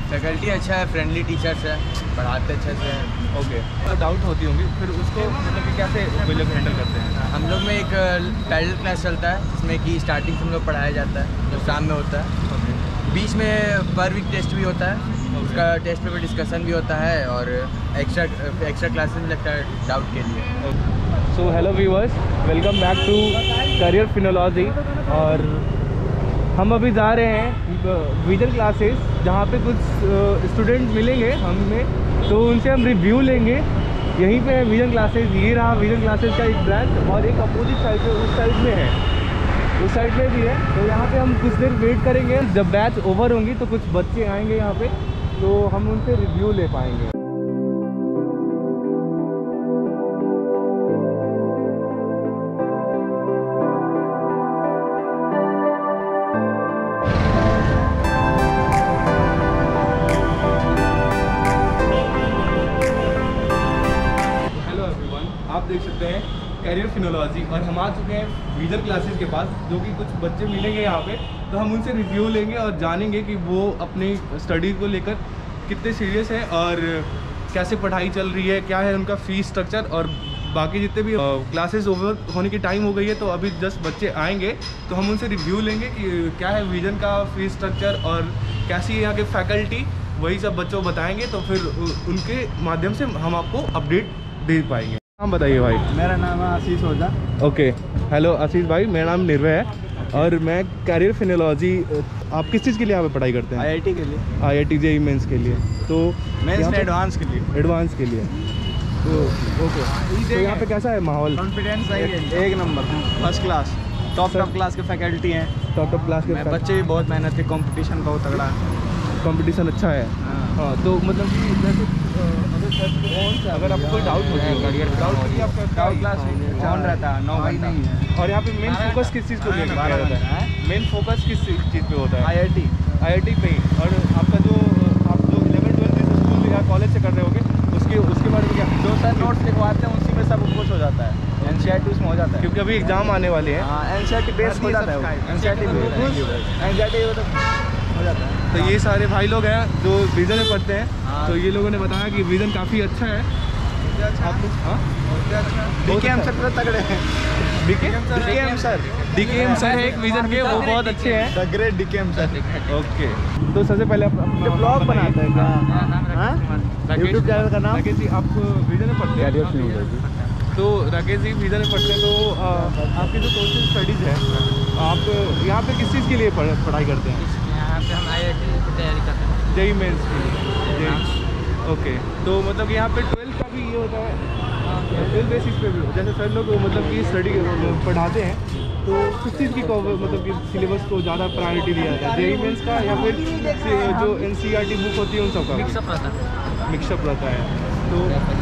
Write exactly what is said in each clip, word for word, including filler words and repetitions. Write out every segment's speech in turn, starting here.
Faculty अच्छा है, friendly teachers है, पढ़ाते अच्छे से हैं। ओके, तो डाउट होती होंगी, फिर उसको मतलब कि कैसे वो लोग हैंडल करते हैं? हम लोग में एक पैरेलल क्लास चलता है, जिसमें कि स्टार्टिंग से हम लोग पढ़ाया जाता है, जो शाम में होता है। ओके, बीच में पर वीक टेस्ट भी होता है, उसका टेस्ट पेपर डिस्कशन भी होता है, और एक्स्ट्रा एक्स्ट्रा क्लासेस भी लगता है डाउट के लिए। So hello viewers, welcome back to Career Finology. और हम अभी जा रहे हैं विजन क्लासेस, जहाँ पे कुछ स्टूडेंट मिलेंगे हमें, तो उनसे हम रिव्यू लेंगे। यहीं पे है विजन क्लासेस, ये रहा विजन क्लासेस का एक ब्रांच, और एक अपोजिट साइड पे उस साइड में है, उस साइड में भी है। तो यहाँ पे हम कुछ देर वेट करेंगे, जब बैच ओवर होंगी तो कुछ बच्चे आएंगे यहाँ पे, तो हम उनसे रिव्यू ले पाएंगे। आप देख सकते हैं करियर फिनोलॉजी, और हम आ चुके हैं विजन क्लासेस के पास, जो कि कुछ बच्चे मिलेंगे यहाँ पे, तो हम उनसे रिव्यू लेंगे और जानेंगे कि वो अपनी स्टडी को लेकर कितने सीरियस हैं और कैसे पढ़ाई चल रही है, क्या है उनका फीस स्ट्रक्चर, और बाकी जितने भी क्लासेस ओवर होने की टाइम हो गई है, तो अभी जस्ट बच्चे आएंगे तो हम उनसे रिव्यू लेंगे कि क्या है विजन का फीस स्ट्रक्चर और कैसी है यहाँ के फैकल्टी, वही सब बच्चों को बताएँगे। तो फिर उनके माध्यम से हम आपको अपडेट दे पाएंगे। नाम बताइए भाई। मेरा नाम है आशीष ओझा। ओके, हेलो आशीष भाई, मेरा नाम निर्भय है और मैं कैरियर फिनोलॉजी। आप किस चीज़ के लिए यहाँ पे पढ़ाई करते हैं? आईआईटी के लिए। आईआईटी जेईई मेंस के लिए। तो मेंस में एडवांस के लिए। एडवांस के लिए। तो ओके, तो यहाँ पे कैसा है माहौल? कॉन्फिडेंस सही है, एक number, first class, top top class के फैकल्टी हैं, टॉप टॉप क्लास के बच्चे भी बहुत मेहनत है, कंपटीशन बहुत तगड़ा, कंपटीशन अच्छा है। हाँ, तो मतलब कि जैसे अगर आपको कोई डाउट होता है, डाउट के लिए आपका डाउट क्लास ऑन रहता है, नौ घंटा। और यहाँ पे मेन फोकस किस चीज़ को लेकर होता है? मेन फोकस किस चीज़ पे होता है? आईआईटी आईआईटी पे ही। और आपका जो आप जो इलेवन ट्वेल्थ जिस स्कूल या कॉलेज से कर रहे होगे, उसके उसके बारे में क्या? जो सर नोट्स लिखवाते हैं उसी में सब कुछ हो जाता है, एनसीईआरटी उसमें हो जाता है, क्योंकि अभी एग्जाम आने वाले हैं। हाँ, एनसीईआरटी बेस हो जाता है, एनसीईआरटी एनसीईआरटी हो जाता है। तो ये सारे भाई लोग हैं जो विजन में पढ़ते हैं। हाँ। तो ये लोगों ने बताया कि विजन काफ़ी अच्छा है। आप लोग हाँ डीकेएम सर तो तगड़े हैं। डीकेएम सर डीकेएम सर है एक विजन के, वो बहुत अच्छे हैं। The great DKM sir. Okay, तो सबसे पहले आप अपना ब्लॉग बनाते हैं क्या? यूट्यूब चैनल का नाम? राकेश जी, आप विजन में पढ़ते हैं? तो राकेश जी विजन में पढ़ते हैं, तो आपकी जो सोशल स्टडीज़ है, आप यहाँ पे किस चीज़ के लिए पढ़ाई करते हैं? यहाँ पे हम आईआईटी की तैयारी करते हैं, जेईई मेंस के लिए। ओके, तो मतलब कि यहाँ पे ट्वेल्थ का भी ये होता है, ट्वेल्थ बेसिस पे भी, जैसे सर लोग मतलब कि स्टडी पढ़ाते हैं, तो किस चीज़ की मतलब कि सिलेबस को ज़्यादा प्रायोरिटी दिया जाता है, जेईई मेंस का या फिर जो एनसीईआरटी बुक होती है उन सब का? मिक्सअप रहता है। मिक्सअप रहता है। तो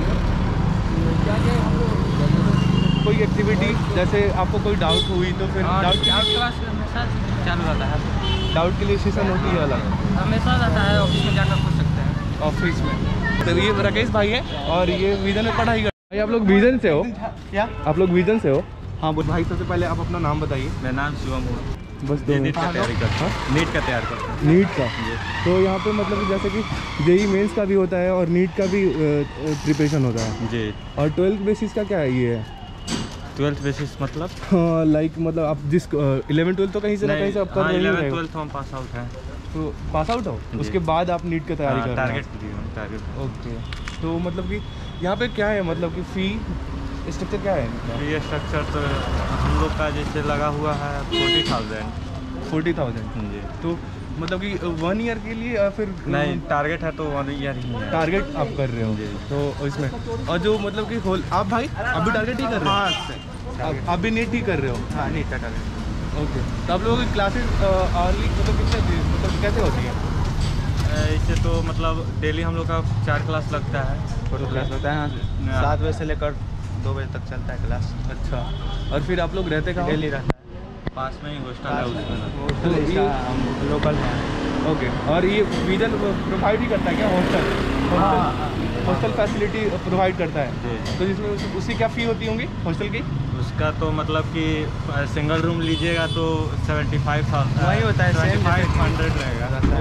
कोई एक्टिविटी, जैसे आपको कोई डाउट हुई तो फिर डाउट क्लास हमेशा चालू रहता है, डाउट के लिए सेशन होती है अलग? हमेशा रहता है, ऑफिस में जाकर पूछ सकते हैं। ऑफिस में। तो ये राकेश भाई है और ये विजन में पढ़ाई करते हैं। भाई आप लोग विजन से हो क्या? आप लोग विजन से हो? हाँ बोल भाई, सबसे पहले आप अपना नाम बताइए। मेरा नाम शिवम हुआ। बस दो नीट का तैयारी करता हूँ। नीट का तैयार करता हूँ। नीट का? तो यहाँ पे मतलब कि जैसे कि जेईई मेंस का भी होता है और नीट का भी प्रिपरेशन होता है जी। और ट्वेल्थ बेसिस का क्या है ये है? ट्वेल्थ बेसिस मतलब? हाँ, लाइक मतलब आप जिस इलेवन ट्वेल्थ तो कहीं से ना कहीं से आप कर रहे इलेवन ट्वेल्थ हम पास आउट हैं। तो पास आउट हो, उसके बाद आप नीट की तैयारी कर रहे हैं? Target target. ओके, तो मतलब कि यहाँ पे क्या है, मतलब कि फ़ी स्ट्रक्चर क्या है? फी स्ट्रक्चर तो हम लोग का जैसे लगा हुआ है फोर्टी थाउजेंड। फोर्टी थाउजेंड जी। तो मतलब कि वन ईयर के लिए या फिर नहीं, टारगेट है तो वन ईयर ही है। टारगेट आप कर रहे हो जी। तो इसमें, और जो मतलब कि होल आप भाई अभी टारगेट ही कर रहे हो? हाँ, आप अभी नीट ही कर रहे हो? हाँ, नीट का टारगेट। ओके, तो आप लोगों की क्लासेस अर्ली मतलब कितने मतलब कैसे होती है? इससे तो मतलब डेली हम लोग का चार क्लास लगता है। फोटो क्लास होता है, हाँ, सात बजे से लेकर दो बजे तक चलता है क्लास। अच्छा, और फिर आप लोग रहते कहाँ? डेली रहता है, पास में ही हॉस्टल है उसमें। हॉस्टल इसका हम लोकल में है। ओके, और ये विजन प्रोवाइड ही करता है क्या हॉस्टल? हॉस्टल फैसिलिटी प्रोवाइड करता है, तो जिसमें उस, उसकी क्या फ़ी होती होंगी हॉस्टल की? उसका तो मतलब कि सिंगल रूम लीजिएगा तो सेवेंटी फाइव थाउजेंड वही होता है, सेवेंटी फाइव हंड्रेड रहेगा। ओके,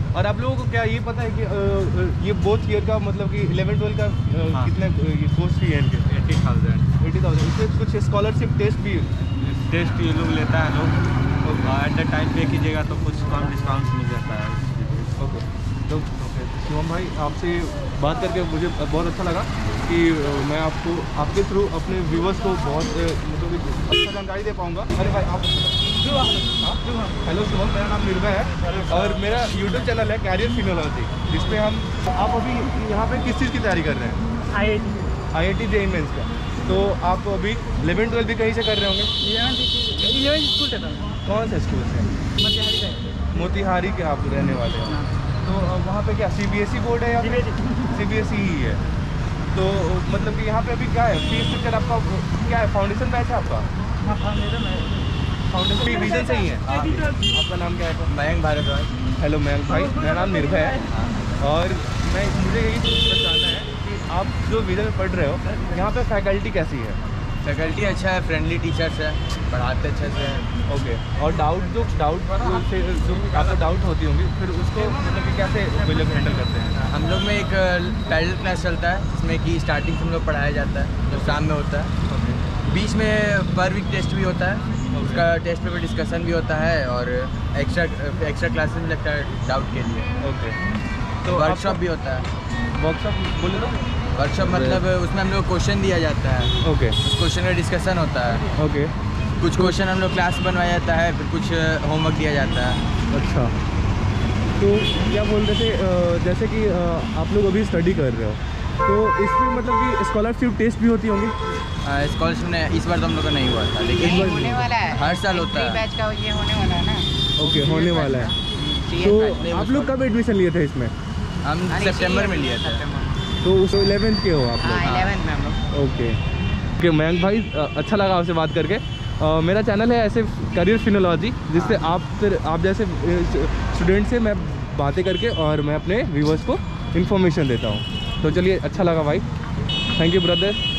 और आप लोगों को क्या ये पता है कि अ, ये बोथ ईयर का मतलब कि इलेवन ट्वेल्व का अ, हाँ। कितना कोर्स फी है इनके? Eighty thousand eighty thousand. इसमें कुछ स्कॉलरशिप टेस्ट भी टेस्ट ये लोग लेता है लोग, और एट द टाइम पे कीजिएगा तो कुछ कम डिस्काउंट मिल जाता है। ओके। तो ओके शिवम भाई, आपसे बात करके मुझे बहुत अच्छा लगा कि अ, मैं आपको आपके थ्रू अपने व्यूवर्स को बहुत अ, मतलब कि अच्छा जानकारी दे पाऊँगा। अरे भाई आप हेलो शिवम, मेरा नाम निर्भय है और मेरा यूट्यूब चैनल है कैरियर फिनोलॉजी, जिसपे हम आप अभी यहाँ पे किस चीज़ की तैयारी कर रहे हैं? आई आई आई I T J E mains का। तो आप अभी इलेवन ट्वेल्व भी कहीं से कर रहे होंगे? टी इलेवन स्कूल से था। कौन से स्कूल से? मोतिहारी का। मोतिहारी के आप रहने वाले हैं। तो अ, वहाँ पे क्या C B S E board है या सी बी एस ई ही है? तो मतलब कि यहाँ पे अभी क्या है फीस स्ट्रक्चर आपका क्या है? फाउंडेशन बैच है आपका? हाँ फाउंडेशन है। फाउंडेशन रीजन से ही है। आपका नाम क्या है? मयंक भारद्वाज। हेलो मयंक भाई, मेरा नाम निर्भय है और मैं मुझे यही बताना है कि आप जो विजन में पढ़ रहे हो यहाँ पे फैकल्टी कैसी है? फैकल्टी अच्छा है, फ्रेंडली टीचर्स है, पढ़ाते अच्छे से हैं। ओके। और डाउट जो डाउट से जो आपको डाउट होती होंगी फिर उसको मतलब कि कैसे वो लोग हैंडल करते हैं? हम लोग में एक पैरेलल क्लास चलता है जिसमें कि स्टार्टिंग से हम लोग पढ़ाया जाता है, जो शाम में होता है। बीच में पर वीक टेस्ट भी होता है, उसका टेस्ट पेपर डिस्कशन भी होता है और एक्स्ट्रा एक्स्ट्रा क्लासेस भी लगता है डाउट के लिए। ओके। तो वर्कशॉप भी होता है। वर्कशॉप बोले तो? वर्कशॉप मतलब उसमें हम लोग क्वेश्चन दिया जाता है, ओके उस क्वेश्चन का डिस्कशन होता है। ओके। कुछ क्वेश्चन हम लोग क्लास बनवाया जाता है, फिर कुछ होमवर्क दिया जाता है। अच्छा। तो क्या बोल रहे थे अ, जैसे कि अ, आप लोग अभी स्टडी कर रहे हो तो इसमें मतलब कि स्कॉलरशिप टेस्ट भी होती होंगी? स्कॉलरशिप ने इस बार तो हम लोग का नहीं हुआ था, लेकिन होने वाला है। हर साल होता है। बैच का ये होने वाला है ना। ओके, होने वाला है। तो आप लोग कब एडमिशन लिए थे इसमें? हम सितंबर में लिए थे। तो उस इलेवेंथ के हो आप लोग? हाँ इलेवेंथ में हम लोग। ओके ओके मयंक भाई, अ, अच्छा लगा आपसे बात करके। अ, मेरा चैनल है ऐसे कैरियर फिनोलॉजी, जिससे आप फिर आप जैसे स्टूडेंट से मैं बातें करके और मैं अपने व्यूवर्स को इन्फॉर्मेशन देता हूँ। तो चलिए, अच्छा लगा भाई, थैंक यू ब्रदर।